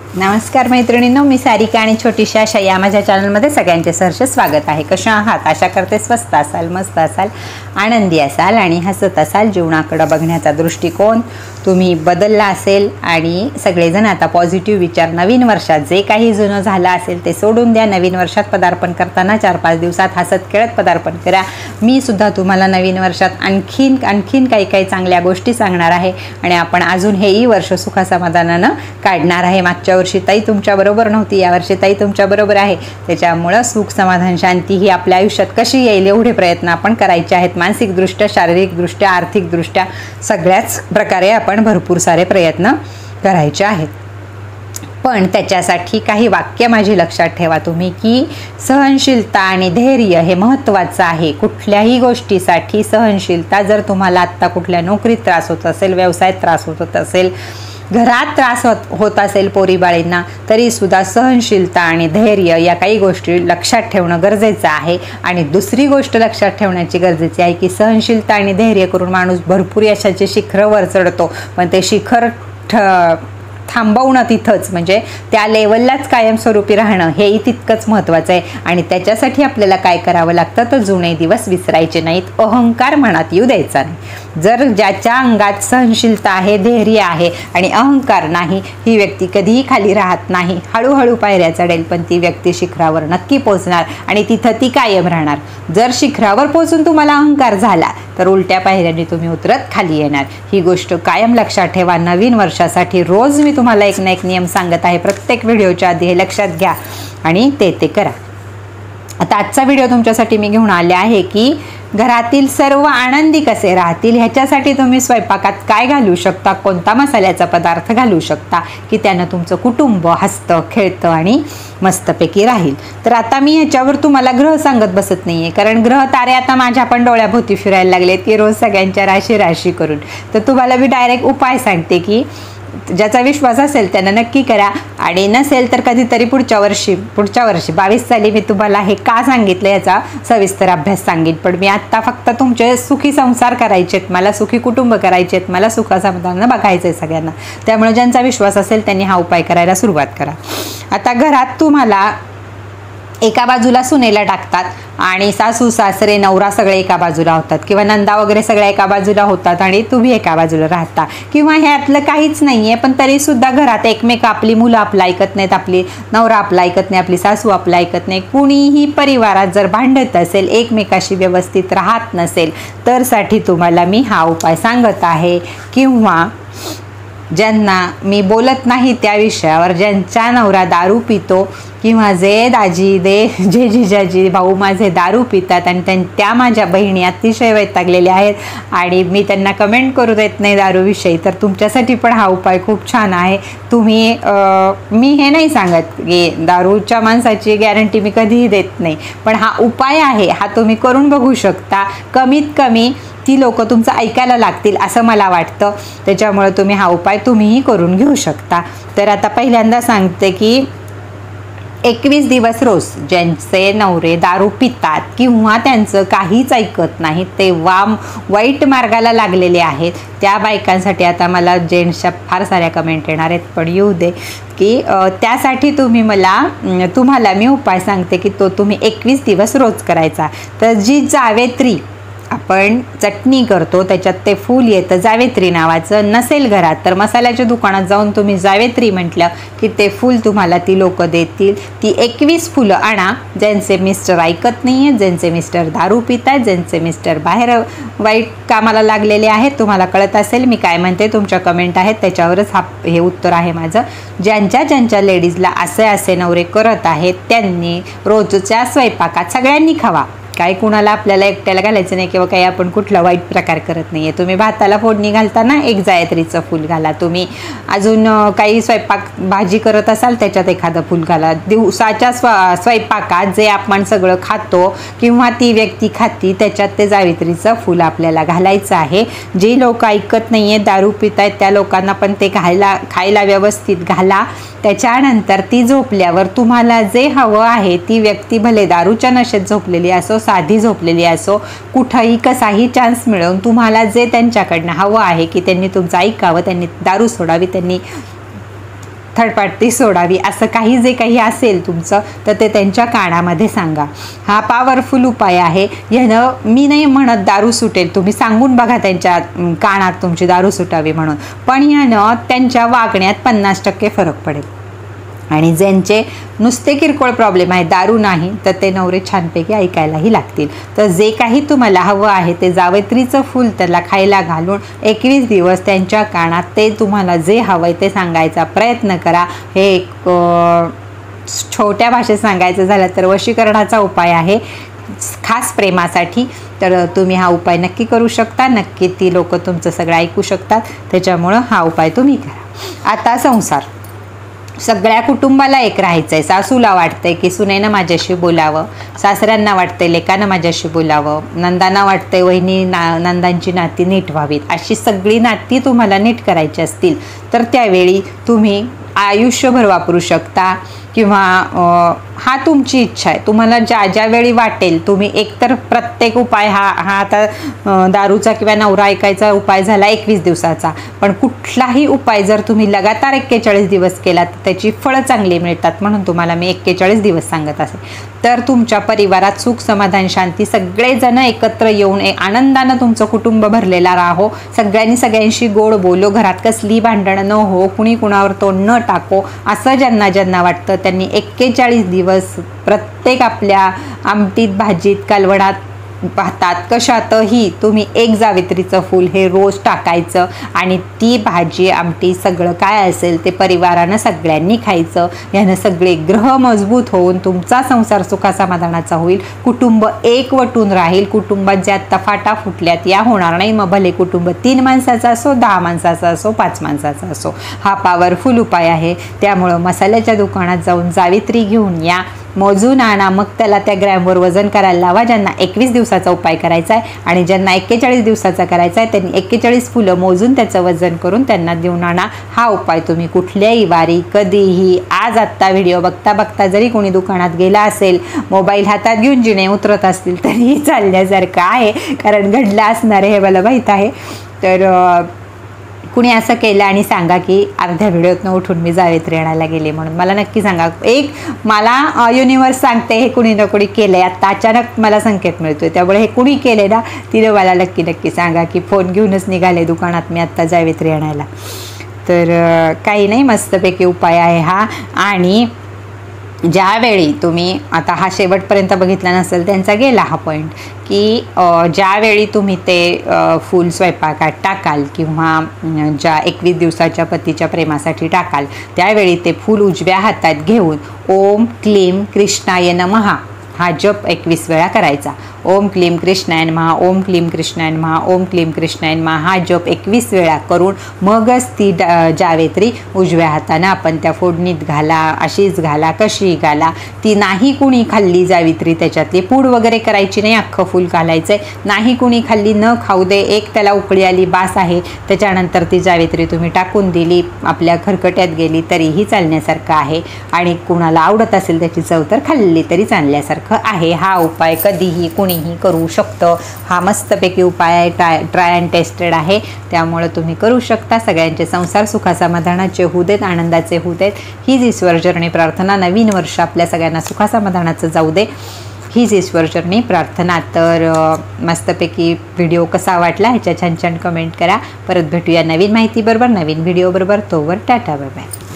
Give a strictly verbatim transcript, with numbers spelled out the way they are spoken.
नमस्कार मैत्रिणींनो, मी सारिका आणि छोटीशी आशा या माझ्या चॅनलमध्ये सगळ्यांचे सहर्ष स्वागत आहे। कशा आहात? आशा करते स्वस्त असाल, मस्त असाल, आनंदी असाल आणि हसत असाल। जीवनाकडे बघण्याचा दृष्टिकोन तुम्ही बदलला असेल आणि सगळेजण आता पॉझिटिव्ह विचार, नवीन वर्षात जे काही जुनं झालं असेल ते सोडून द्या। नवीन वर्षात पदार्पण करताना चार पाच दिवसात हसत खेळत पदार्पण करा। मी सुद्धा तुम्हाला नवीन वर्षात आणखीन आणखीन काही काही चांगल्या गोष्टी सांगणार आहे आणि आपण अजून हेही वर्ष सुखासमाधानानं काढणार आहे। मागच्या वर्षी ताई तुमच्या बरोबर नव्हती, या वर्षी ताई तुमच्या बरोबर आहे। त्याच्यामुळे सुख, समाधान, शांती ही आपल्या आयुष्यात कशी येईल एवढे प्रयत्न आपण करायचे आहेत। मानसिकदृष्ट्या, शारीरिकदृष्ट्या, आर्थिकदृष्ट्या सगळ्याच प्रकारे आपण भरपूर सारे प्रयत्न करायचे आहेत। पण त्याच्यासाठी काही वाक्य माझी लक्षात ठेवा तुम्ही, की सहनशीलता आणि धैर्य हे महत्त्वाचं आहे। कुठल्याही गोष्टीसाठी सहनशीलता, जर तुम्हाला आत्ता कुठल्या नोकरीत त्रास होत असेल, व्यवसायात त्रास होत असेल, घरात त्रास होत असेल पोरीबाळींना, तरी सुद्धा सहनशीलता आणि धैर्य या काही गोष्टी लक्षात ठेवणं गरजेचं आहे। आणि दुसरी गोष्ट लक्षात ठेवण्याची गरजेची आहे की सहनशीलता आणि धैर्य करून माणूस भरपूर यशाचे शिखरावर चढतो, पण ते शिखर थांबवणं तिथंच, म्हणजे त्या लेवललाच कायमस्वरूपी राहणं हेही तितकंच महत्त्वाचं आहे। आणि त्याच्यासाठी आपल्याला काय करावं लागतं तर जुने दिवस विसरायचे नाहीत, अहंकार मनात येऊ द्यायचा नाही। जर ज्याच्या अंगात सहनशीलता आहे, धैर्य आहे आणि अहंकार नाही, ही व्यक्ती कधीही खाली राहत नाही, हळूहळू पायऱ्या चढेल, पण ती व्यक्ती शिखरावर नक्की पोहोचणार आणि तिथं ती कायम राहणार। जर शिखरावर पोहोचून तुम्हाला अहंकार झाला तर उलट्या पायऱ्यांनी तुम्ही उतरत खाली येणार। ही गोष्ट कायम लक्षात ठेवा। नवीन वर्षासाठी रोज मी तुम्हाला एक ना एक नियम सांगत आहे, प्रत्येक व्हिडिओच्या आधी हे लक्षात घ्या आणि ते ते करा। आता आजचा व्हिडिओ तुमच्यासाठी मी घेऊन आले आहे की घरातील सर्व आनंदी कसे राहतील ह्याच्यासाठी तुम्ही स्वयंपाकात काय घालू शकता, कोणता मसाल्याचा पदार्थ घालू शकता की त्यानं तुमचं कुटुंब हसतं, खेळतं आणि मस्तपैकी राहील। तर आता मी ह्याच्यावर तुम्हाला ग्रह सांगत बसत नाही आहे, कारण ग्रह तारे आता माझ्या पण डोळ्याभोवती फिरायला लागलेत की रोज सगळ्यांच्या राशी राशी करून। तर तुम्हाला मी डायरेक्ट उपाय सांगते की ज्याचा विश्वास असेल त्यानं नक्की करा, आणि नसेल तर कधीतरी पुढच्या वर्षी पुढच्या वर्षी बावीस साली मी तुम्हाला हे का सांगितलं याचा सविस्तर अभ्यास सांगेन। पण मी आत्ता फक्त तुमचे सुखी संसार करायचे आहेत, मला सुखी कुटुंब करायचे आहेत, मला सुखासमाधानानं बघायचं आहे सगळ्यांना। त्यामुळे ज्यांचा विश्वास असेल त्यांनी हा उपाय करायला सुरुवात करा। आता घरात तुम्हाला एका बाजूला सुनेला टाकतात आणि सासू सासरे नवरा सगळे एका बाजूला होतात, किंवा नंदा वगैरे सगळ्या एका बाजूला होतात आणि तुम्ही एका बाजूला राहता, किंवा ह्यातलं काहीच नाही आहे पण तरीसुद्धा घरात एकमेक, आपली मुलं आपलं ऐकत नाहीत, आपली नवरा आपला ऐकत नाही, आपली सासू आपलं ऐकत नाही, कुणीही परिवारात जर भांडत असेल, एकमेकाशी व्यवस्थित राहत नसेल, तर साठी तुम्हाला मी हा उपाय सांगत आहे। किंवा ज्यांना मी बोलत नाही त्या विषयावर, ज्यांचा नवरा दारू पितो, किंवा जे दाजी दे जे जिजाजी भाऊ माझे दारू पितात आणि त्यां त्या माझ्या बहिणी अतिशय वैतागलेल्या आहेत आणि मी त्यांना कमेंट करू देत नाही दारूविषयी, तर तुमच्यासाठी पण हा उपाय खूप छान आहे। तुम्ही मी हे नाही सांगत की दारूच्या माणसाची गॅरंटी मी कधीही देत नाही, पण हा उपाय आहे, हा तुम्ही करून बघू शकता। कमीत कमी ती लोक तुमचं ऐकायला लागतील असं मला वाटतं, त्याच्यामुळे तुम्ही हा उपाय तुम्हीही करून घेऊ शकता। तर आता पहिल्यांदा सांगते की एकवीस दिवस रोज ज्यांचे नवरे दारू पितात किंवा त्यांचं काहीच ऐकत नाही, ते वाम वाईट मार्गाला लागलेले आहेत, त्या बायकांसाठी आता मला जेंट्सच्या फार साऱ्या कमेंट येणार आहेत, पण येऊ दे, की त्यासाठी तुम्ही मला तुम्हाला मी उपाय सांगते की तो तुम्ही एकवीस दिवस रोज करायचा। तर जी जावेत्री आपण चटणी करतो त्याच्यात ते फूल येतं जावेत्री नावाचं, नसेल घरात तर मसाल्याच्या दुकानात जाऊन तुम्ही जावेत्री म्हटलं की ते फूल तुम्हाला ती लोक देतील। ती एकवीस फुलं आणा। ज्यांचे मिस्टर ऐकत नाही आहेत, ज्यांचे मिस्टर दारू पित आहेत, ज्यांचे मिस्टर बाहेर वाईट कामाला लागलेले आहेत, तुम्हाला कळत असेल मी काय म्हणते, तुमच्या कमेंट आहेत त्याच्यावरच हा हे उत्तर आहे माझं। ज्यांच्या ज्यांच्या लेडीजला असे असे नवरे करत आहेत त्यांनी रोजच्या स्वयंपाकात सगळ्यांनी खावा, काही कुणाला आपल्याला एकट्याला घालायचं नाही, किंवा काही आपण कुठला वाईट प्रकार करत नाही आहे। तुम्ही भाताला फोडणी घालताना एक जायत्रीचं फूल घाला, तुम्ही अजून काही स्वयंपाक भाजी करत असाल त्याच्यात एखादं फूल घाला। दिवसाच्या स्व स्वयंपाकात जे आपण सगळं खातो किंवा ती व्यक्ती खाती त्याच्यात ते जावित्रीचं फूल आपल्याला घालायचं आहे। जी लोक ऐकत नाही आहेत, दारू पित आहेत, त्या लोकांना पण ते खायला खायला व्यवस्थित घाला। त्याच्यानंतर ती झोपल्यावर तुम्हाला जे हवं आहे, ती व्यक्ती भले दारूच्या नशेत झोपलेली असो, साधी झोपलेली असो, कुठेही कसाही चान्स मिळवून तुम्हाला जे त्यांच्याकडनं हवं आहे की त्यांनी तुमचं ऐकावं, त्यांनी दारू सोडावी, त्यांनी थडपाटी सोडावी, असं काही जे काही असेल तुमचं तर ते त्यांच्या कानामध्ये सांगा. हा पॉवरफुल उपाय आहे. यानं मी नाही म्हणत दारू सुटेल, तुम्ही सांगून बघा त्यांच्या कानात तुमची दारू सुटावी म्हणून, पण यानं त्यांच्या वागण्यात पन्नास टक्के फरक पडेल. आणि ज्यांचे नुसते किरकोळ प्रॉब्लेम आहे, दारू नाही, तर ते नवरे छानपैकी ऐकायलाही लागतील. तर जे काही तुम्हाला हवं आहे ते जावेत्रीचं फूल त्याला खायला घालून एकवीस दिवस त्यांच्या कानात ते तुम्हाला जे हवं आहे ते सांगायचा प्रयत्न करा. हे एक छोट्या भाषेत सांगायचं झालं तर वशीकरणाचा उपाय आहे, खास प्रेमासाठी. तर तुम्ही हा उपाय नक्की करू शकता. नक्की ती लोक तुमचं सगळं ऐकू शकतात, त्याच्यामुळं हा उपाय तुम्ही करा. आता संसार, सगळ्या कुटुंबाला एक राहायचं आहे. सासूला वाटतंय की सुनेनं माझ्याशी बोलावं, सासऱ्यांना वाटतंय लेकानं माझ्याशी बोलावं, नंदांना वाटतंय वहिनी ना नंदांची नाती नीट व्हावीत. अशी सगळी नाती तुम्हाला नीट करायची असतील तर त्यावेळी तुम्ही आयुष्यभर वापरू शकता किंवा हा तुमची इच्छा आहे. तुम्हाला ज्या ज्यावेळी वाटेल तुम्ही एकतर प्रत्येक उपाय हा हा आता दारूचा किंवा नवरा ऐकायचा उपाय झाला एकवीस दिवसाचा, पण कुठलाही उपाय जर तुम्ही लगातार एक्केचाळीस दिवस केला तर त्याची फळं चांगली मिळतात, म्हणून तुम्हाला मी एक्केचाळीस दिवस सांगत असे. तर तुमच्या परिवारात सुख समाधान शांती सगळेजण एकत्र येऊन एक आनंदानं तुमचं कुटुंब भरलेला राहो. सगळ्यांनी सगळ्यांशी गोड बोलो, घरात कसली भांडणं न हो, कुणी कुणावर तोंड न टाको, असं ज्यांना ज्यांना वाटतं त्यांनी एक्केचाळीस दिवस प्रत्येक आपल्या आमटीत भाजीत कालवणात भातात कशातही तुम्ही एक जावेत्रीचं फूल हे रोज टाकायचं आणि ती भाजी आमटी सगळं काय असेल ते परिवारानं सगळ्यांनी खायचं. यानं सगळे ग्रह मजबूत होऊन तुमचा संसार सुखासमाधानाचा होईल, कुटुंब एकवटून राहील. कुटुंबात ज्या तफाटा फुटल्यात या होणार नाही. मग भले कुटुंब तीन माणसाचा असो, दहा माणसाचा असो, पाच माणसाचा असो, हा पॉवरफुल उपाय आहे. त्यामुळं मसाल्याच्या दुकानात जाऊन जावेत्री घेऊन या, मोजून आणा, मग त्याला त्या ग्रॅमवर वजन करायला लावा. ज्यांना एकवीस दिवसाचा उपाय करायचा आहे आणि ज्यांना एक्केचाळीस दिवसाचा करायचा आहे त्यांनी एक्केचाळीस फुलं मोजून त्याचं वजन करून त्यांना देऊन आणा. हा उपाय तुम्ही कुठल्याही वारी कधीही, आज आत्ता व्हिडिओ बघता बघता जरी कोणी दुकानात गेला असेल, मोबाईल हातात घेऊन जिने उतरत असतील तरीही चालण्यासारखं आहे, कारण घडलं असणार आहे हे मला माहीत आहे. तर कुणी असं केलं आणि सांगा की अर्ध्या व्हिडिओतनं उठून मी जावेत्री आणायला गेले म्हणून, मला नक्की सांगा. एक मला युनिवर्स सांगते हे कुणी ना कुणी केलं आहे, आत्ता अचानक मला संकेत मिळतो आहे, त्यामुळे हे कुणी केले ना तिने मला नक्की नक्की सांगा की फोन घेऊनच निघाले दुकानात मी आत्ता जावेत्री आणायला. तर काही नाही, मस्तपैकी उपाय आहे हा. आणि ज्यावेळी तुम्ही आता हा शेवटपर्यंत बघितला नसेल त्यांचा गेला हा पॉईंट, की ज्यावेळी तुम्ही ते फूल स्वयंपाकात टाकाल किंवा ज्या एकवीस दिवसाच्या पतीच्या प्रेमासाठी टाकाल त्यावेळी ते फूल उजव्या हातात घेऊन ओम क्लीम कृष्णाय नमः हा जप एकवीस वेळा करायचा. ओम क्लीम कृष्णाय नमः, ओम क्लीम कृष्णाय नमः, ओम क्लीम कृष्णाय नमः हा जप एकवीस वेळा करून मगच ती जावेत्री उजव्या हातानं आपण त्या फोडणीत घाला, अशीच घाला, कशी घाला. ती नाही कुणी खाल्ली जावेत्री, त्याच्यातली पूड वगैरे करायची नाही, अख्खं फूल घालायचं आहे. नाही कुणी खाल्ली, न खाऊ दे, एक त्याला उकळी आली बास आहे. त्याच्यानंतर ती जावेत्री तुम्ही टाकून दिली, आपल्या खरकट्यात गेली तरीही चालण्यासारखं आहे. आणि कुणाला आवडत असेल त्याची चव तर खाल्ली तरी चालण्यासारखं आहे. हा उपाय कधीही कुणीही करू शकतं. हा मस्तपैकी उपाय आहे, ट्राय ट्राय अँड टेस्टेड आहे, त्यामुळे तुम्ही करू शकता. सगळ्यांचे संसार सुखासमाधानाचे होऊ देत, आनंदाचे होऊ देत, हीच ईश्वरचरणी प्रार्थना. नवीन वर्ष आपल्या सगळ्यांना सुखासमाधानाचं जाऊ दे, हीच ईश्वरचरणी प्रार्थना. तर मस्तपैकी व्हिडिओ कसा वाटला ह्याच्या छान छान कमेंट करा. परत भेटूया नवीन माहितीबरोबर, नवीन व्हिडिओबरोबर. तोवर टाटा, बाय बाय.